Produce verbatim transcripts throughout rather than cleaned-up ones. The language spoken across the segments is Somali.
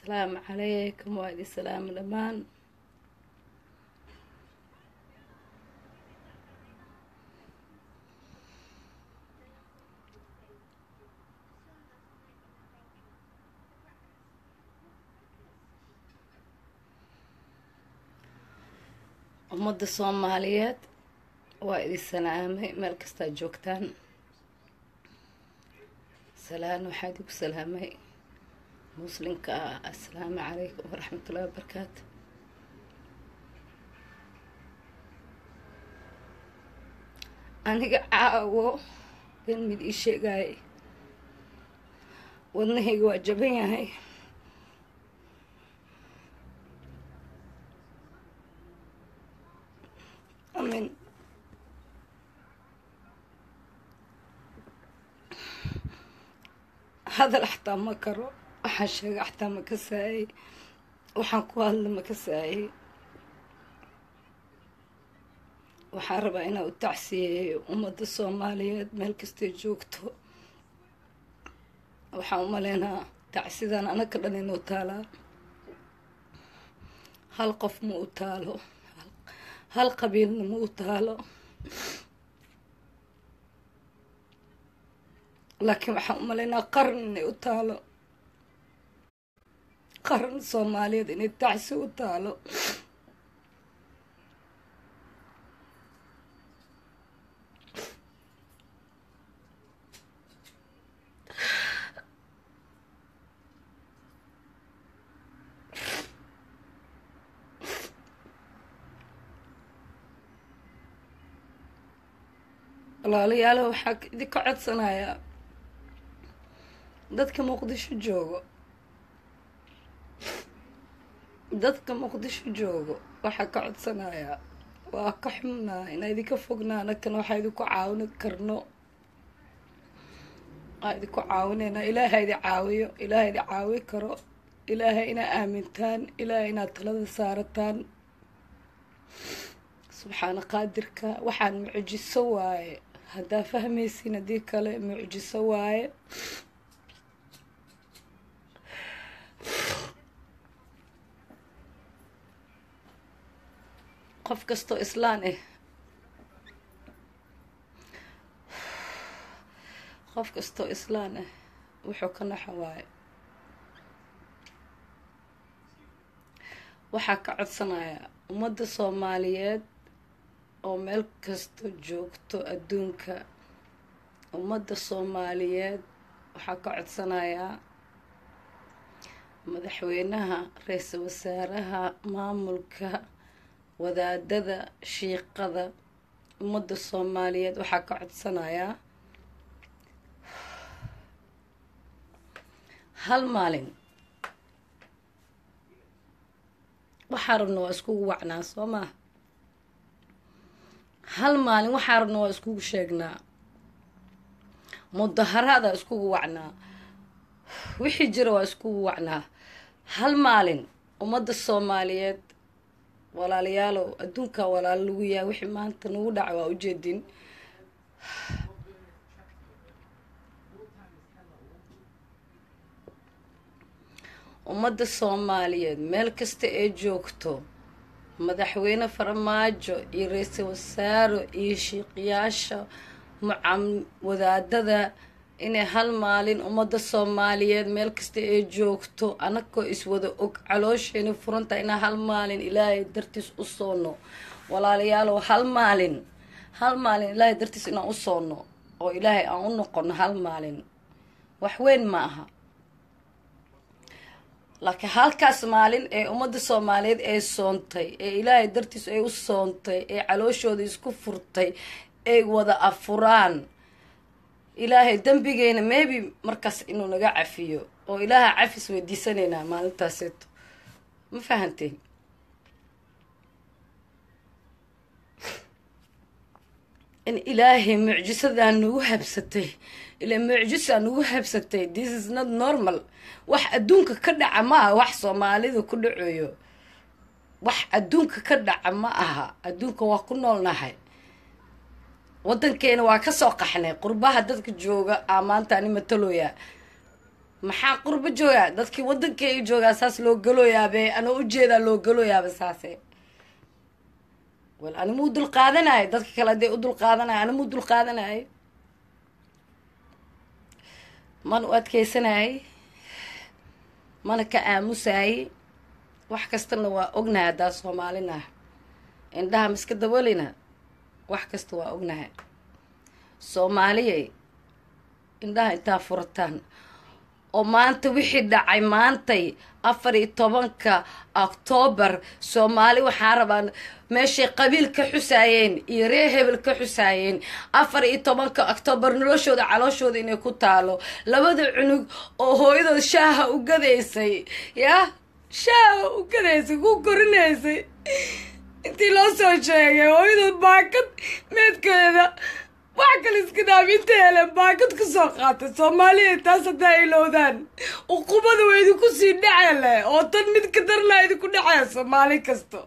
السلام عليكم وعليكم السلام لمان umada Soomaaliyeed waa idin salaamay meel kasta joogtaan salaan waxaad ku salaamay muslimka assalaamu calaykum waraxmatullaahi wabarakaatu aniga caawo ben mid ii sheegay wadnahayga waa jaban yahay amin هذا الأحتام ما كرو وحشة أحتام كساي وحنقول ما كساي وحارب أنا والتعسي ومد الصومالية ملك استجوكتو وحاوملينا تعسي ذا أنا كرني نوتالا هالقف موتالو هالقبيل موتالو لكن waxaan u maleynaa qaran inay u taalo qaran Soomaaliyeed inay tacsi u taalo walaalayaal waxaa idinka codsanayaa dadka muqdisho joogo dadka muqdisho joogo waxaa ka codsanayaa waa ka xumnaa inaa idinka fognaa anakana waxaa idinku caawin karno waa idinku caawinayna ilaahay idin caawiyo ilaahay idin caawi karo ilaahay inaa aamintaan ilaahay inaad talada saarataan subxaana qaadirka waxaan mucjiso waaye haddaa fahmaysiin haddii kale mucjiso waaye qof kastoo islaan ah qof kastoo islaan ah wuxuu ka naxa waaye waxaa ka codsanayaa ummadda Soomaaliyeed oo meel kasto joogto adduunka ummadda Soomaaliyeed waxaa ka codsanayaa madaxweynaha ra'iisul wasaaraha maamulka wadaadada shiiqada ummadda Soomaaliyeed waxaa ka codsanayaa hal maalin waxaa rabno waa iskugu wacnaa soo maa hal maalin waxaa rabno waa iskugu sheegnaa mudaharaada iskugu wacnaa wixii jira waa iskugu wacnaa hal maalin ummadda Soomaaliyeed walaalayaalow adduunka walaal lagu yahay wixii maanta nagu dhaca waa ujeedin ummadda Soomaaliyeed meel kasta ee joogto madaxweyne farmaajo iyo ra'iisul wasaare iyo shiiqiyaasha mucam wadaadada inay hal maalin ummadda Soomaaliyeed meel kasta ee joogto anakoo iswada og caloosheena furanta inaa hal maalin ilaahay dartiis u soono walaalayaal hal maalin hal maalin ilaahay dartiis inaan u soono oo ilaahay aan u noqono hal maalin wax weyn ma aha laakiin halkaas maalin ee ummadda Soomaaliyeed ee soontay ee ilaahay dartiis ay u soontay ee calooshooda isku furtay ay wada afuraan ilaahay dambigeena maybe markaas inuu naga cafiyo oo ilaaha cafis weydiisanayna maalintaasito ma fahanteen in ilaahay mucjisadan nagu habsatay ila mucjisa nagu habsatay this is not normal wax adduunka ka dhaca ma aha wax Soomaalida ku dhacayo wax adduunka ka dhaca ma aha adduunka waa ku noolnahay wadankeena waa ka soo qaxnay qurbaha dadka jooga amaanta ani mataloya maxaa qurbo joogaa dadkii waddankay joogaa saas loo galooyaabe ana ujeedaa loo galooyaaba saase wal ani muu dul qaadanayo dadka kale hadee u dul qaadanayo ani muu dul qaadanayo mana u adkeysanayay mana ka aamusayay wax kastana waa ognahay haddaa soomaalina indhaha miska dabalina wax kasta waa ognahay soomaaliyay indhaha intaa furataan oo maanta wixii dhacay maantay afar iyo tobanka octoobar soomaali waxaa rabaan meeshay qabiil ka xusaayeen iyo ree hebel ka xusaayeen afar iyo tobanka octoobar noloshooda calooshooda inay ku taalo labada cunug oo hooyadood shaaha u gadaysay yaa shaaha u gadaysay ku korinaysay intii loo soo sheegay hooyadood baakad meedkeeda wax kale iska dhaaf inta heleen baakad ka soo qaatay soomaaliya taas haddaa ilowdaan uqubada waa idinku sii dhacele oo tan mid ka darlaa idinku dhacaya soomaali kasto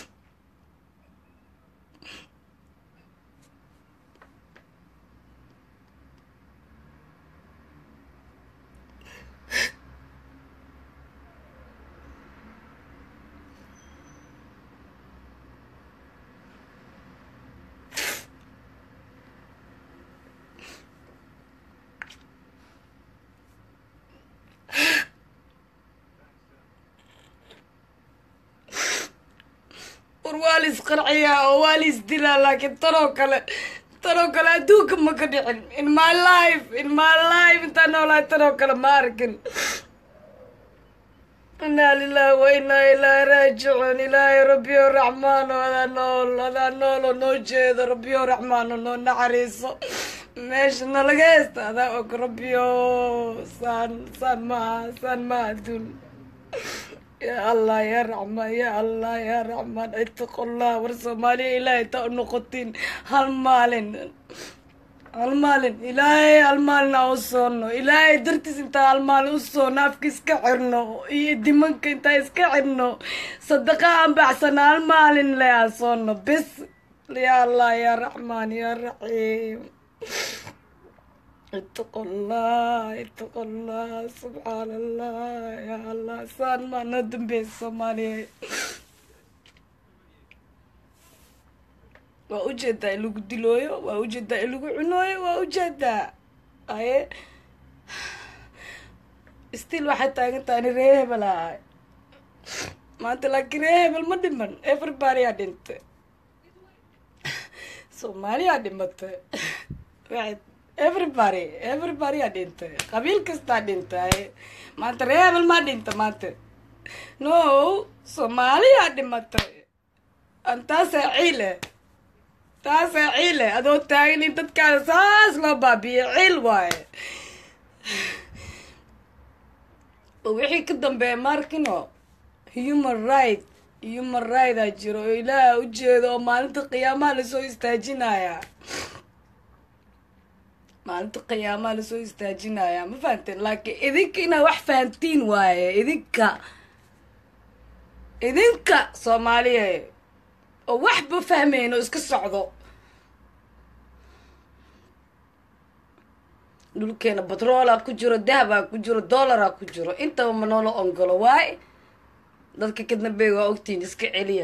واليس قرعية واليس دلا لكن ترى كلا ترى كلا دوك ما كدحن in my life in my life انت نولا ترى كلا ماركن إنا لله وإنا إليه راجعون إلهي ربي الرحمن هذا نول هذا نول نوجد ربي الرحمن نو نعريسو ماشي نلقيت هذا ربي سان سان ما سان ما دون يا الله يا رحمن يا الله يا رحمن اتقوا الله ورسومالي إلهي تأنقطين هالمالين هالمالين إلهي هالمالنا وصونو إلهي درتس انت هالمال وصونو نافك اسكعرنو دمانك انت اسكعرنو صدقا عم بحسن هالمالين لا صونو بس يا الله يا رحمن يا رحيم اتقوا الله اتقوا الله سبحان الله يا الله سان ما ندم بالصومالي وأوجد إلو قدلويو وأوجد إلو عنويو وأوجد أي استيل واحد تاني تاني ريهبل هاي ما أنت لك ريهبل ما دمن everybody أدنت صومالي أدمت واحد everybody everybody أدنت قبيل كستا أدنت ما أنت ريهبل ما أدنت ما أنت no صومالي أدمت أنت سعيلة تاس عيلة أدو تاين انت تكاد ساس لو بابي عيل واي ووحي كدن بي ماركينو human right human right أجيرو إلا وجيدو مالنت قياما لسو استاجينايا مالنت قياما لسو استاجينايا ما فهمتين لكن إذنك إنا وح فهمتين واي إذنك إذنك صومالية wax ba fahmeyno iska socdo dhulkeena batroola ku jiro dahaba ku jiro dollara ku jiro intaba ma noola ongolo waay dadka kadna bay waa ogtiin iska celiya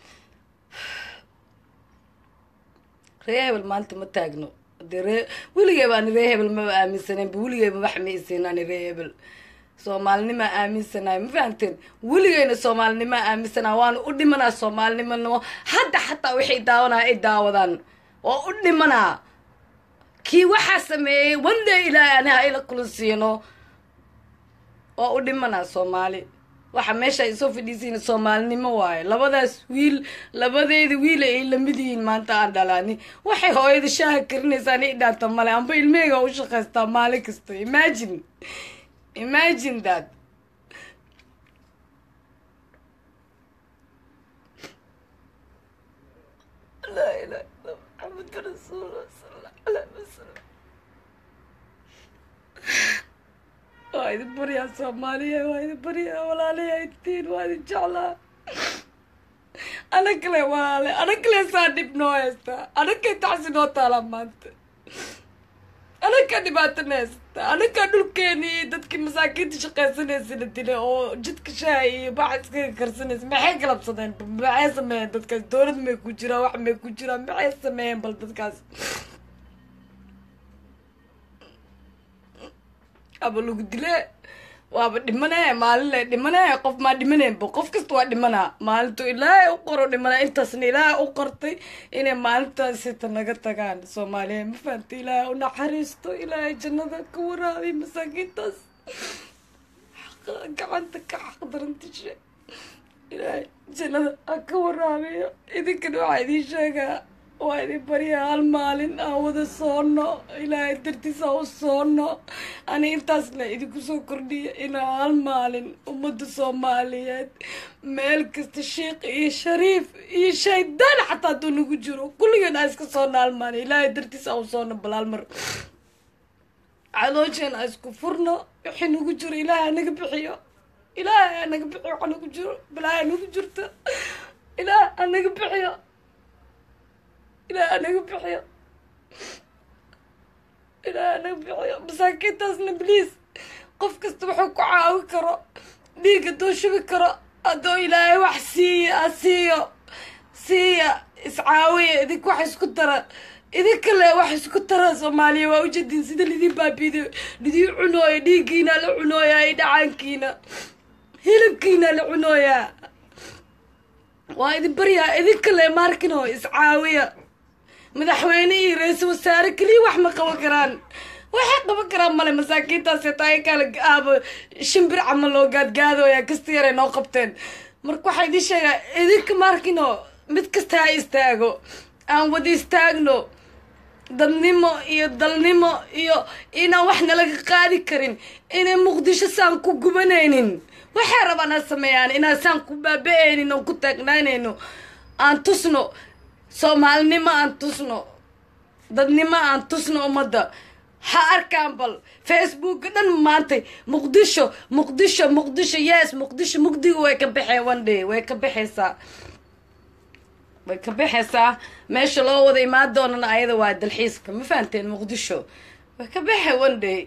reebel maanta ma taagno dare wiligeeba aan reebel ma aaminsaneen wiligeeba wax ma isinaan reebel soomaalinima aaminsanay ma fahanteen weligeena soomaalinima aaminsanaa waana u dhimanaa soomaalinimano hadda xataa waxay daawanaa ay daawadaan oo u dhimanaa kii waxaa sameeyey wanda ilaahay aniha ila kulasiino oo u dhimanaa soomaali waxa meesha ay soo fadhiisiin soomaalinimo waaye labadaas wiil labadeeda wiil ay lamid yihiin maanta aan dhalaani waxay hooyada shaaha karinaysaa i dhaanta male amba ilmeyga u shaqaystaa maalin kasta imagine imagine that لا إله إلا محمد رسول الله صلى الله عليه وسلم وايد بريا صومالية وايد بريا ولا لي الدين وايد جعلها أنا كله ولا أنا كله صادق نويستا أنا كنت أحسن وطالع مانت أنا كان بات الناس أنا كانوا كاني دتك مساكين تشقى سنة سنتين أو جدك شاي بعد كرسنة ما حق لب صدين ما عايزة دتك دورد ما كوجرا واحد ما كوجرا ما عايزة ما بلدتك أبلو قد لا وابد دمنا مال دمنا قف ما دمنا بقف كستوا دمنا مال تو إلا أقرأ دمنا أنت سني لا أقرتي إن مال تنسيت نقطة كان سوماليا مفنتي لا ونحرستو إلى جنة كورا في مساكين تس حق عندك حق درنتش إلى جنة كورا في إذا كانوا عايزين شجع وهذه بريئة المالين أو ذا صونة إلى درتي سو صونة أنا إنتصل إذا كسو كردي إلى المالين أمد الصوماليات مالك الشيخ إيه شريف إيه شيطان حتى دون وجرو كل الناس كصونة المالي إلى درتي سو صونة بالمر علوشان أسكو فرنا حين وجر إلى أنا قبحيو إلى أنا قبحيو أنا وجر بلا أنا وجرت إلى أنا قبحيو إلى أنا بحيا إلى أنا بحيا مساكين تاسنا بليس قف كستبحو كعاوي كرا ديك دو شبي كرا أدو إلهي وح سيا أسيو سيا إسعاوية إذيك وح اسكترا إذيك كلا وح اسكترا صوماليا ووجدين سيدا لذي بابيدو لذي عنويا ديكينا لعنويا إيدا عنكينا هيلبكينا لعنويا وإذي بريا إذيك كلا ماركنو إسعاوية مدحويني رئيس وزراء كلي wax ma qaban karaan waxa qaban karaan male masaakiintaas ay kala aabo shimbir camal loo gaadgaado ya kastiire noo qabteen marka waxa idin sheega idinka markino mid kasta ay istaago aan wadi istaagno dadnimo iyo dalnimo iyo ina waxna laga qaadi karin inay muqdisho saan ku gubanaynin waxa rabana sameeyaan ina saan ku baabeeynin oo ku taagnaanayno aan tusno soomaalnimo aan tusno dadnimo aan tusno umada ha arkaan bal facebook dhan maantay muqdisho muqdisho muqdisho yes muqdisho mugdiga way ka baxay one day way ka baxaysaa way ka baxaysaa meesha loo wada imaan doonana ayada waa dalxiiska ma fahanteen muqdisho way ka baxay one day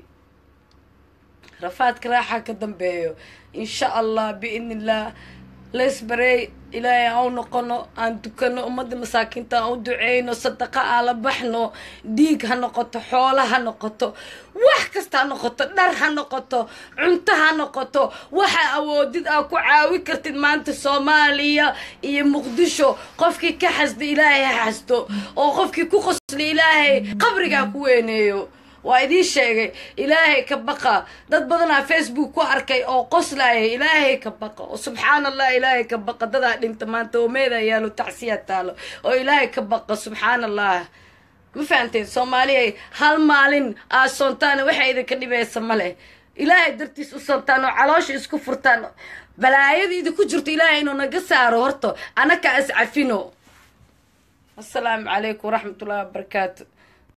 rafaadka raaxa ka dambeeyo insha allah biidnillah لسبري إلهي أو نقنو أن تكنو أمد مساكين تا أو دعينو صدقاء على بحنو ديك هنقطو حولة هنقطو وحكست هنقطو در هنقطو عنت هنقطو وحا أوديد أكو عاوي كرتين مانت الصومالية إيه مقدشو قفكي كحسد إلهي حسدو أو قفكي كوخص لإلهي قبرك أكوينيو وإذا الشيء إلهي كبقى ضد بدنا فيسبوك وأركي أو قصلاي إلهي كبقى وسبحان الله إلهي كبقى ضد أنت ما أنت وماذا يالو تعسيات تالو وإلهي كبقى سبحان الله ما فهمتين سوماليا هالمالين السلطان وحي إذا كني بيسمله إلهي درتي السلطان وعلاش إسكو فرتان بلايد إذا كجرت إلهي إنه نقصار ورطو أنا كأسعفينه السلام عليكم ورحمة الله وبركاته.